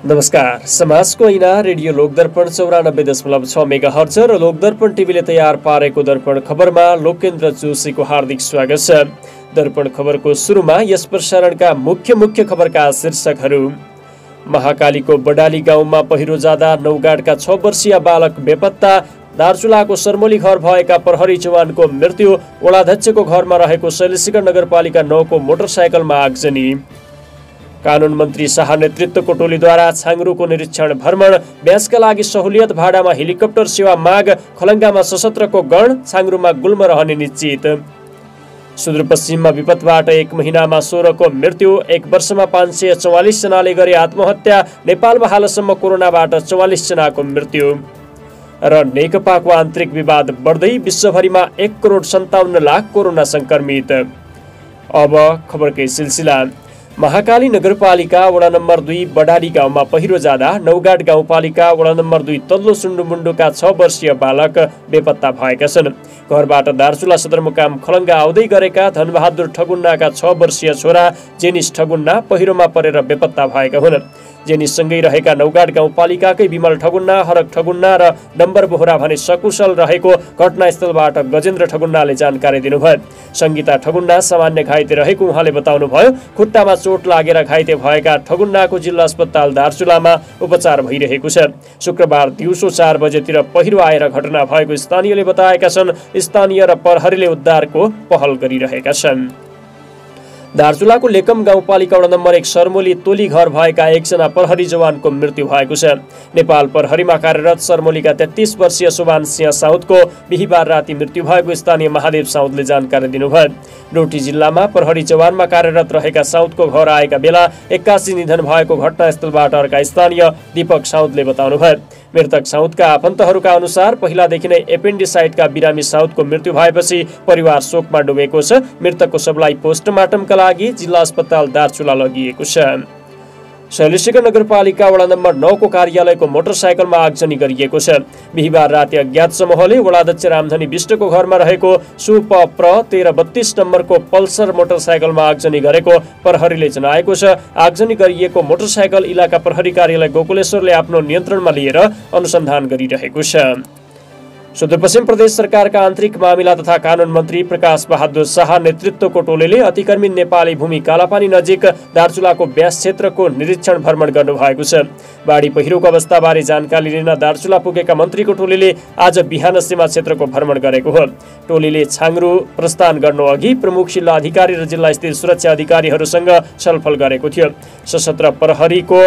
नमस्कार। समाजको ऐना रेडियो लोकदर्पण 94.6 मेगाहर्ज र लोकदर्पण टिभीले तयार पारेको दर्पण खबरमा लोकेन्द्र जोशीको हार्दिक स्वागत छ। दर्पण खबरको सुरुमा यस प्रसारणका मुख्य खबरका शीर्षकहरू। महाकालीको बडाली गाउँमा पहिरो जाँदा नौगाडका 6 वर्षीय बालक बेपत्ता। दार्चुलाको सरमोली घर भएका प्रहरी जवानको मृत्यु। वडाध्यक्षको घरमा रहेको शैलेशगढ नगरपालिका 9 को मोटरसाइकलमा आगजनी। कानुन मन्त्री शाह नेतृत्वको टोलीद्वारा छाङ्ग्रुको निरीक्षण भ्रमण। ब्याजका लागि सहुलियत भाडामा हेलिकप्टर सेवा माग। खलङ्गामा सशस्त्रको गण, छाङ्ग्रुमा गुल्म रहने निश्चित। सुदूरपश्चिममा विपदबाट 1 महिनामा 16 को मृत्यु। 1 वर्षमा 544 जनाले गरे आत्महत्या। नेपालमा हालसम्म कोरोनाबाट 44 जनाको मृत्यु। र नेकपाको आन्तरिक विवाद बढ्दै, विश्वभरिमा 1,57,00,000 कोरोना संक्रमित। अब खबरकै सिलसिला। महाकाली नगरपालिका वडा नम्बर 2 बडाली गाउँमा पहिरो जाँदा नौगाड गाउँपालिका वडा नम्बर 2 तल्लो सुन्डुमुन्डुका 6 वर्षीय बालक बेपत्ता भएका छन्। घरबाट दार्चुला सदरमुकाम खलङ्गा आउँदै गरेका धनबहादुर ठगुन्नाका 6 वर्षीय छोरा जेनिस ठगुन्ना पहिरोमा परेर बेपत्ता भएका हुन्। जेनिससँगै रहेका नौगाड गाउँपालिकाकै विमल ठगुन्ना, हरक ठगुन्ना र डम्बर बोहरा भने सकुशल रहेको घटनास्थलबाट गजेन्द्र ठगुन्नाले जानकारी दिनुभयो। सङ्गीता ठगुन्ना सामान्य घाइते रहेको उहाँले बताउनुभयो। खुट्टामा चोट लागेर घाइते भएका ठगुन्नाको जिल्ला अस्पताल दार्चुलामा उपचार भइरहेको छ। शुक्रबार दिउँसो 4 बजेतिर पहिरो आएर घटना भएको स्थानीयले बताएका छन्। स्थानीय र प्रहरीले उद्धारको पहल गरिरहेका छन्। दार्चुलाको लेकम गाउँपालिका वडा नम्बर 1 सरमोली तोली घर भएका 1 जना प्रहरी जवानको मृत्यु भएको छ। नेपाल प्रहरीमा कार्यरत सरमोलीका 33 वर्षीय सुभान सिंह साउदको बिहिबार राति मृत्यु भएको स्थानीय महादेव साउदले जानकारी दिनुभयो। डोटी जिल्लामा प्रहरी जवानमा कार्यरत रहेका साउदको घर आएका बेला 81 निधन भएको घटनास्थलबाट अर्का स्थानीय दीपक साउदले बताउनुभयो। मृतक साउदका आफन्तहरूका अनुसार पहिलादेखि नै एपेन्डिसाइटका बिरामी साउदको मृत्यु भएपछि परिवार शोकमा डुबेको छ। मृतकको शवलाई पोस्टमार्टमका लागि जिल्ला अस्पताल दार्चुला लगिएको छ। शैलेशगढ नगरपालिका वडा नम्बर 9 को कार्यालयको मोटरसाइकलमा आगजनी गरिएको छ। बिहिबार राति अज्ञात समूहले वडाध्यक्ष रामधनी विष्टको घरमा रहेको सुपप्र 1332 नम्बरको पल्सर मोटरसाइकलमा आगजनी गरेको प्रहरीले जनाएको छ। आगजनी गरिएको मोटरसाइकल इलाका प्रहरी कार्यालय गोकुलेश्वरले आफ्नो नियन्त्रणमा लिएर अनुसन्धान गरिरहेको छ। सुदूरपश्चिम प्रदेश सरकारका आन्तरिक मामिला तथा कानुन मन्त्री प्रकाश बहादुर शाह नेतृत्वको टोलीले अतिक्रमित नेपाली भूमि कालापानी नजिक दार्चुलाको ब्यास क्षेत्रको निरीक्षण भ्रमण गर्नुभएको छ। बाढी पहिरोको अवस्थाबारे जानकारी लिन दार्चुला पुगेका मन्त्रीको टोलीले आज बिहान सीमा क्षेत्रको भ्रमण गरेको हो। टोलीले छाङ्ग्रु प्रस्थान गर्नु अघि प्रमुख जिल्ला अधिकारी र जिल्ला स्थित सुरक्षा अधिकारीहरूसँग छलफल गरेको थियो। सशस्त्र प्रहरीको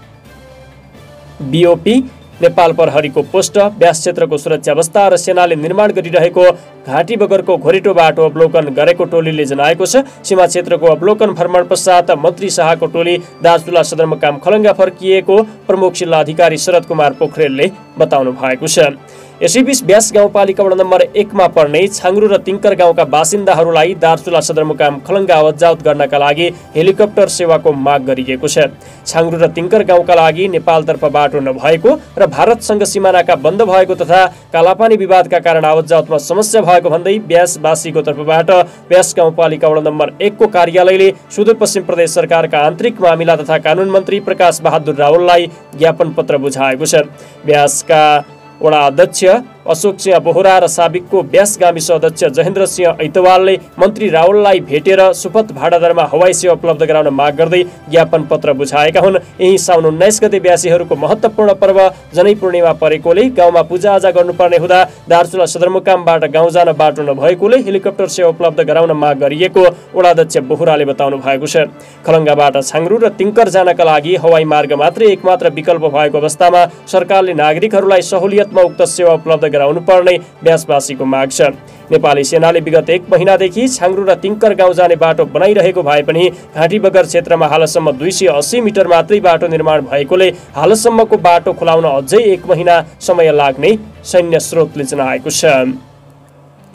बीओपी, नेपाल प्रहरीको पोस्ट, ब्यास क्षेत्रको सुरक्षा अवस्था र सेनाले निर्माण गरिरहेको घाटी बगरको घोरेटो बाटो अवलोकन गरेको टोलीले जनाएको छ। सीमा क्षेत्रको अवलोकन भ्रमण पश्चात मन्त्री शाहको टोली दार्चुला सदरमुकाम खलङ्गा फर्किएको प्रमुख जिल्ला अधिकारी शरद कुमार पोखरेलले बताउनु भएको छ। यसैबीच ब्यास गाउँपालिका वडा नम्बर 1 मा पर्ने छाङ्ग्रु र तिङ्कर गाउँका बासिन्दाहरूलाई दार्चुला सदरमुकाम खलङ्गा आवतजावत गर्नका लागि हेलिकप्टर सेवाको माग गरिएको छ। छाङ्ग्रु र तिङ्कर गाउँका लागि नेपालतर्फ बाटो नभएको र भारतसँग सिमानाका बन्द भएको तथा कालापानी विवादका कारण आवतजावतमा समस्या भएको भन्दै ब्यासवासीको तर्फबाट ब्यास गाउँपालिका वडा नम्बर 1 को कार्यालयले सुदूरपश्चिम प्रदेश सरकारका आन्तरिक मामिला तथा कानुन मन्त्री प्रकाश बहादुर रावललाई ज्ञापन पत्र बुझाएको छ। ब्यासका वडा अध्यक्ष अशोक सिंह बोहरा र साबिकको ब्यास गाविस अध्यक्ष जहेन्द्र सिंह ऐतवालले मन्त्री रावललाई भेटेर सुपथ भाडादरमा हवाई सेवा उपलब्ध गराउन माग गर्दै ज्ञापन पत्र बुझाएका हुन्। यही साउन 19 गते ब्यासीहरूको महत्त्वपूर्ण पर्व जनै पूर्णिमा परेकोले गाउँमा पूजाआजा गर्नुपर्ने हुँदा दार्चुला सदरमुकामबाट गाउँ जान बाटो नभएकोले हेलिकप्टर सेवा उपलब्ध गराउन माग गरिएको वडाध्यक्ष बोहराले बताउनु भएको छ। खलङ्गाबाट छाङ्ग्रु र तिङ्कर जानका लागि हवाई मार्ग मात्रै एकमात्र विकल्प भएको अवस्थामा सरकारले नागरिकहरूलाई सहुलियतमा उक्त सेवा उपलब्ध गराउनु पर्ने ब्यासवासीको माग छ। नेपाली सेनाले विगत 1 महिनादेखि छाङ्ग्रु र तिङ्कर गाउँ जाने बाटो बनाइरहेको भए पनि घाटी बगर क्षेत्रमा हालसम्म 280 मिटर मात्रै बाटो निर्माण भएकोले हालसम्मको बाटो खुलाउन अझै 1 महिना समय लाग्ने सैन्य स्रोतले जनाएको छ।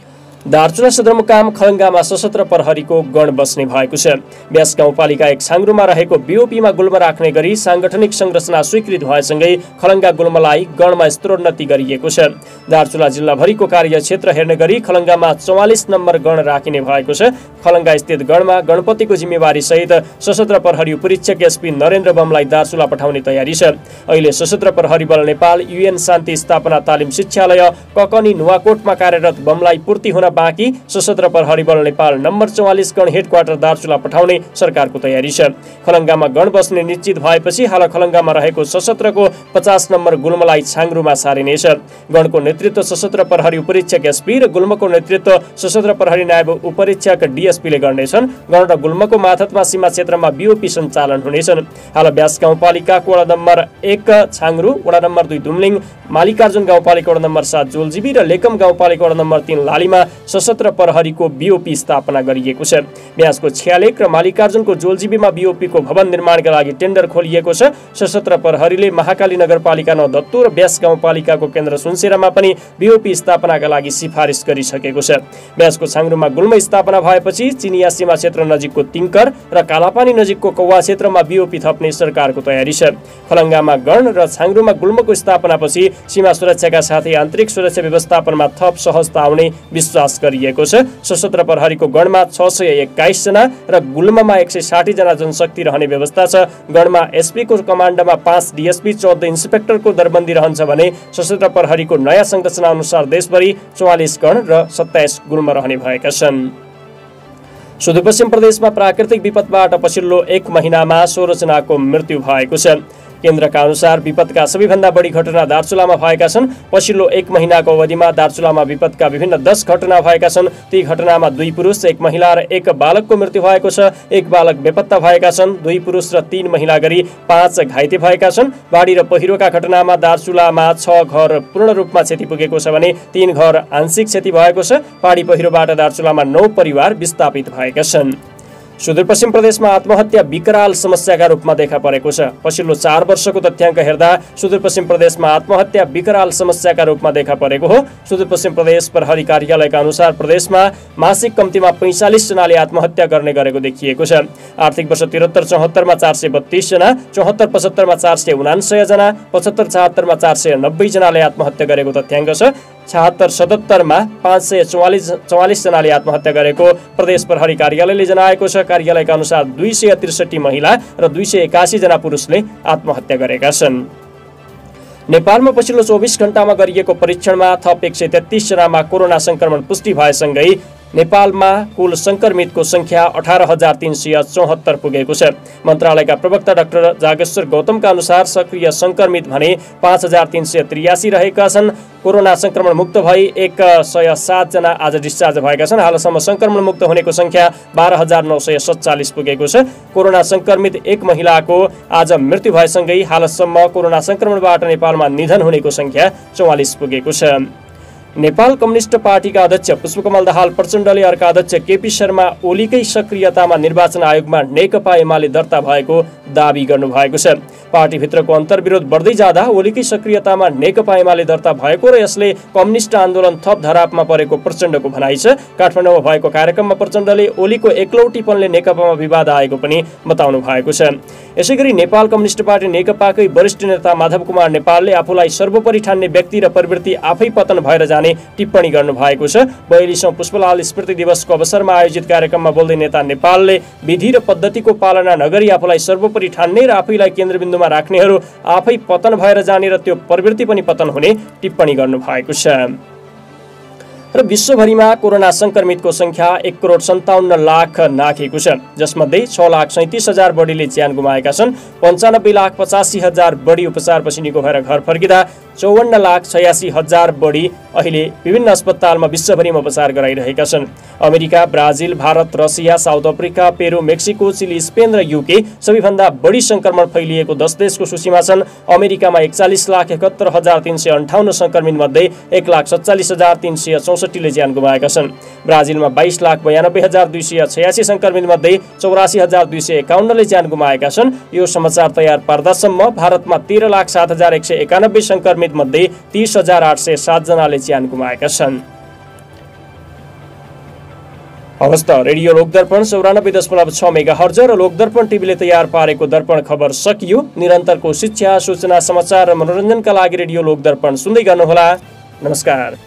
दार्चुला सदरमुकाम खलङ्गामा सशस्त्र प्रहरीको गण बस्ने भएको छ। ब्यास गाउँपालिका 1 छाङ्रुमा रहेको बिओपीमा गुल्म राख्ने गरी साङ्गठनिक संरचना स्वीकृत भएसँगै खलङ्गा गुल्मलाई गणमा स्तरोन्नति गरिएको छ। दार्चुला जिल्लाभरिको कार्यक्षेत्र हेर्ने गरी खलङ्गामा 44 नम्बर गण राखिने भएको छ। खलङ्गा स्थित गणमा गणपतिको जिम्मेवारी सहित सशस्त्र प्रहरी उपरीक्षक एसपी नरेन्द्र बमलाई दार्चुला पठाउने तयारी छ। अहिले सशस्त्र प्रहरी बल नेपाल युएन शान्ति स्थापना तालिम शिक्षालय ककनी नुवाकोटमा कार्यरत बमलाई पूर्ति हुन बाँकी सशस्त्र प्रहरी बल नेपाल नम्बर 44 गण हेडक्वार्टर दार्चुला पठाउने सरकारको तयारी छ। खलङ्गामा गण बस्ने निश्चित भएपछि हाल खलङ्गामा रहेको सशस्त्रको 50 नम्बर गुल्मलाई छाङ्रुमा सारिनेछ। गणको नेतृत्व सशस्त्र प्रहरी उपरीक्षक एसपी र गुल्मको नेतृत्व सशस्त्र प्रहरी नायब उपरीक्षक डीएसपीले गर्नेछन्। गण र गुल्मको मातहतमा सीमा क्षेत्रमा बिओपी सञ्चालन हुनेछन्। हाल ब्यास गाउँपालिकाको वडा नम्बर 1 छाङ्रु, वडा नम्बर 2 दुम्लिङ, मालिकार्जुन गाउँपालिका वडा नम्बर 7 जोलजिबी र लेकम गाउँपालिका वडा नम्बर 3 लालीमा सशस्त्र प्रहरीको बिओपी स्थापना गरिएको छ। ब्यासको छ्यालेक र मालिकार्जुनको जोलजिबीमा बिओपीको भवन निर्माणका लागि टेन्डर खोलिएको छ। सशस्त्र प्रहरीले महाकाली नगरपालिका 9 दत्तु र ब्यास गाउँपालिकाको केन्द्र सुनसेरामा पनि बिओपी स्थापनाका लागि सिफारिस गरिसकेको छ। ब्यासको छाङ्रुमा गुल्म स्थापना भएपछि चिनिया सीमा क्षेत्र नजिकको तिङ्कर र कालापानी नजिकको कौवा क्षेत्रमा बिओपी थप्ने सरकारको तयारी छ। खलङ्गामा गण र छाङ्रुमा गुल्मको स्थापनापछि सीमा सुरक्षाका साथै आन्तरिक सुरक्षा व्यवस्थापनमा थप सहजता आउने विश्वास गरिएको छ। सशस्त्र प्रहरीको गणमा 621 जना र गुल्ममा 160 जना जनशक्ति रहने व्यवस्था छ। गणमा एसपी को कमान्डमा 5 डीएसपी 14 इन्सपेक्टरको दरबन्दी रहन्छ भने सशस्त्र प्रहरीको नयाँ संरचना अनुसार देशभरि 44 गण र 27 गुल्म रहने भएका छन्। सुदूरपश्चिम प्रदेशमा प्राकृतिक विपदबाट पछिल्लो 1 महिनामा 16 जनाको मृत्यु भएको छ। केन्द्रका अनुसार विपदका सबैभन्दा बढी घटना दार्चुलामा भएका छन्। पछिल्लो 1 महिनाको अवधिमा दार्चुलामा विपदका विभिन्न 10 घटना भएका छन्। ती घटनामा 2 पुरुष, 1 महिला र 1 बालकको मृत्यु भएको छ। 1 बालक बेपत्ता भएका छन्। 2 पुरुष र 3 महिला गरी 5 घाइते भएका छन्। बाढी र पहिरोका घटनामा दार्चुलामा 6 घर पूर्ण रूपमा क्षति पुगेको छ भने 3 घर आंशिक क्षति भएको छ। बाढी पहिरोबाट दार्चुलामा 9 परिवार विस्थापित भएका छन्। सुदूरपश्चिम प्रदेशमा आत्महत्या विकराल समस्याका रूपमा देखा परेको छ। पछिल्लो 4 वर्षको तथ्याङ्क हेर्दा सुदूरपश्चिम प्रदेशमा आत्महत्या विकराल समस्याका रूपमा देखा परेको हो। सुदूरपश्चिम प्रदेश प्रहरी कार्यालयका अनुसार प्रदेशमा मासिक कम्तीमा 45 जनाले आत्महत्या गर्ने गरेको देखिएको छ। आर्थिक वर्ष 73-74 मा 432 जना, 74-75 मा 479 जना, 75-76 मा 490 जनाले आत्महत्या गरेको तथ्याङ्क छ। 76-77 मा 544 जनाले आत्महत्या गरेको प्रदेश प्रहरी कार्यालयले जनाएको छ। कार्यालयका अनुसार 263 महिला र 281 जना पुरुषले आत्महत्या गरेका छन्। नेपालमा पछिल्लो 24 घण्टामा गरिएको परीक्षणमा थप 133 जनामा कोरोना संक्रमण पुष्टि भएसँगै नेपालमा कुल संक्रमितको संख्या 18,374 पुगेको छ। मन्त्रालयका प्रवक्ता डाक्टर जागेश्वर गौतमका अनुसार सक्रिय संक्रमित भने 5,383 रहेका छन्। कोरोना संक्रमण मुक्त भई 107 जना आज डिस्चार्ज भएका छन्। हालसम्म संक्रमण मुक्त हुनेको संख्या 12,947 पुगेको छ। कोरोना संक्रमित 1 महिलाको आज मृत्यु भएसँगै हालसम्म कोरोना संक्रमणबाट नेपालमा निधन हुनेको संख्या 44 पुगेको छ। नेपाल कम्युनिस्ट पार्टीका अध्यक्ष पुष्पकमल दाहाल प्रचण्डले अर्का अध्यक्ष केपी शर्मा ओलीकै सक्रियतामा निर्वाचन आयोगमा नेकपा एमाले दर्ता भएको दाबी गर्नुभएको छ। पार्टीभित्रको अन्तर्विरोध बढ्दै जाँदा ओलीकै सक्रियतामा नेकपा एमाले दर्ता भएको र यसले कम्युनिस्ट आन्दोलन थप धरापमा परेको प्रचण्डको भनाइ छ। काठमाडौँमा भएको कार्यक्रममा प्रचण्डले ओलीको एकलौटीपनले नेकपामा विवाद आएको पनि बताउनु भएको छ। यसैगरी नेपाल कम्युनिस्ट पार्टी नेकपाकै वरिष्ठ नेता माधव कुमार नेपालले आफूलाई सर्वोपरि ठान्ने व्यक्ति र प्रवृत्ति आफै पतन भएर जाने टिप्पणी गर्नु भएको छ। 42औं पुष्पलाल स्मृति दिवसको अवसरमा आयोजित कार्यक्रममा बोल्दै नेता नेपालले विधि र पद्धतिको पालना नगरी आफूलाई सर्वोपरि ठान्ने र आफैलाई केन्द्रबिन्दुमा राख्नेहरू आफै पतन भएर जाने र त्यो प्रवृत्ति पनि पतन हुने टिप्पणी गर्नु भएको छ। र विश्वभरिमा कोरोना संक्रमितको संख्या 1,57,00,000 नाघेको छ, जसमध्ये 6,37,000 बढीले ज्यान गुमाएका छन्। 95,85,000 बढी उपचारपछि निको भएर घर फर्किँदा 54,86,000 बढी अहिले विभिन्न अस्पतालमा विश्वभरिमा उपचार गराइरहेका छन्। America, Brazil, Bharat, Russia, South Africa, Peru, Mexico, Chile, Spain र युके सबैभन्दा बढी संक्रमण फैलिएको 10 देशको सूचीमा छन्। अमेरिकामा 41,71,358 संक्रमित मध्ये 1,47,364 ले ज्यान गुमाएका छन्। ब्राजिलमा 22,92,286 संक्रमित मध्ये 84,251 ले ज्यान गुमाएका छन्। यो समाचार तयार पार्दासम्म भारतमा 13,07,191 संक्रमित मध्ये 30,807 जनाले ज्यान गुमाएका छन्। हवस् त, रेडियो लोकदर्पण 94.6 मेगाहर्ज र लोकदर्पण टिभीले तयार पारेको दर्पण खबर सकियो। निरन्तरको शिक्षा, सूचना, समाचार र मनोरञ्जनका लागि रेडियो लोकदर्पण सुन्दै गर्नुहोला। नमस्कार।